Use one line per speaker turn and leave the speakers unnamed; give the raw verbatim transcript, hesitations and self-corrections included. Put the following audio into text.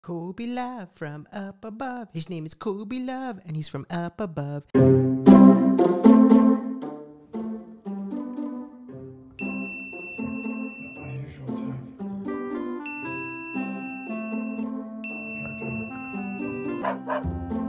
Kobe Love from up above. His name is Kobe Love, and he's from up above.
Unusual time.